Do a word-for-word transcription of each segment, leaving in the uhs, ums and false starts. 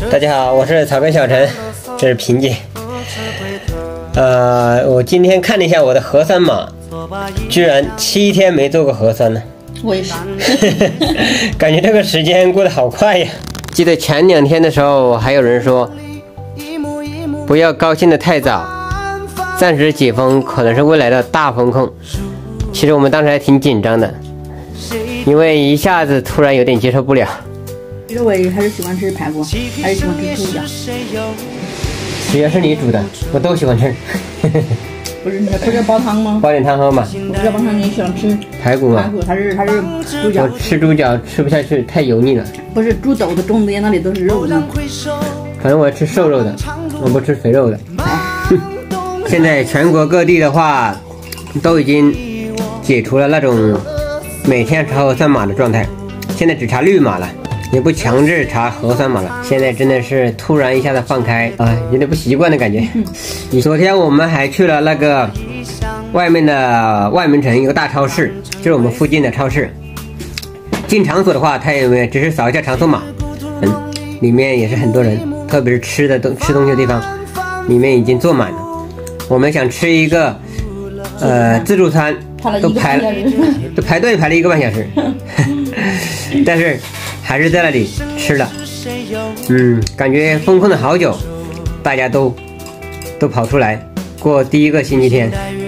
大家好，我是草根小陈，这是萍姐。呃，我今天看了一下我的核酸码，居然七天没做过核酸了。 我也是， 感觉这个时间过得好快呀。记得前两天的时候，还有人说不要高兴得太早，暂时解封可能是未来的大风控。其实我们当时还挺紧张的，因为一下子突然有点接受不了。 其实我还是喜欢吃排骨，还是喜欢吃猪脚。 只要是你煮的，我都喜欢吃。 不是，你不是要煲汤吗？ 煲点汤喝嘛。 我不是要煲汤，你喜欢吃排骨吗？ 排骨，它是它是猪脚。 我吃猪脚吃不下去，太油腻了。 不是，猪肘的中间那里都是肉的。 反正我要吃瘦肉的，我不吃肥肉的。现在全国各地的话，都已经解除了那种每天查核酸码的状态，现在只查绿码了。也不强制查核酸码了，现在真的是突然一下子放开啊，有点不习惯的感觉。嗯、昨天我们还去了那个外面的外门城一个大超市，就是我们附近的超市。进场所的话，他也只是扫一下场所码，嗯，里面也是很多人，特别是吃的东吃东西的地方，里面已经坐满了。我们想吃一个呃自助餐，都排了，都排队排了一个半小时，但是。还是在那里吃了，嗯，感觉封控了好久，大家都都跑出来过第一个星期天。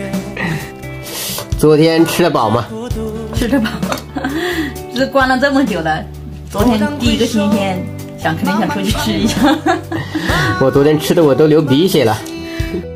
昨天吃得饱吗？ 吃得饱，是关了这么久了，昨天第一个星期天想肯定想出去吃一下。 我昨天吃的我都流鼻血了。